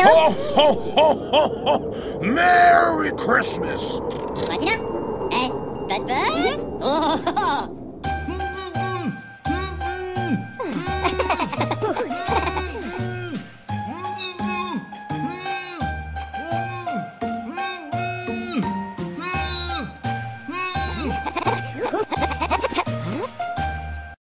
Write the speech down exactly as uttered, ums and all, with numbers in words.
Ho, ho, ho, ho, ho! Merry Christmas! Martina? Eh, Bud Bud? Oh,